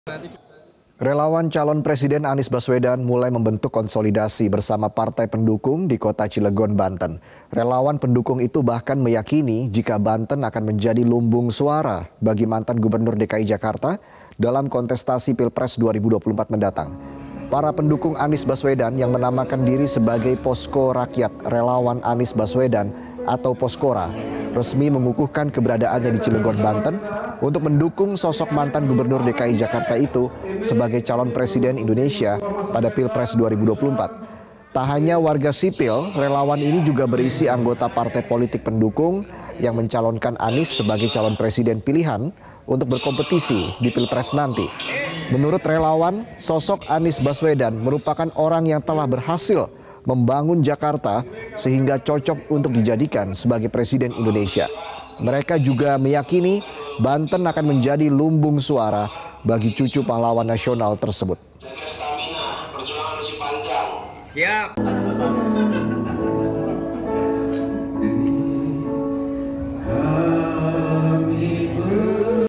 Relawan calon Presiden Anies Baswedan mulai membentuk konsolidasi bersama partai pendukung di kota Cilegon, Banten. Relawan pendukung itu bahkan meyakini jika Banten akan menjadi lumbung suara bagi mantan Gubernur DKI Jakarta dalam kontestasi Pilpres 2024 mendatang. Para pendukung Anies Baswedan yang menamakan diri sebagai Posko Rakyat Relawan Anies Baswedan atau Poskora resmi mengukuhkan keberadaannya di Cilegon, Banten untuk mendukung sosok mantan Gubernur DKI Jakarta itu sebagai calon Presiden Indonesia pada Pilpres 2024. Tak hanya warga sipil, relawan ini juga berisi anggota partai politik pendukung yang mencalonkan Anies sebagai calon presiden pilihan untuk berkompetisi di Pilpres nanti. Menurut relawan, sosok Anies Baswedan merupakan orang yang telah berhasil membangun Jakarta sehingga cocok untuk dijadikan sebagai Presiden Indonesia. Mereka juga meyakini Banten akan menjadi lumbung suara bagi cucu pahlawan nasional tersebut. Siap.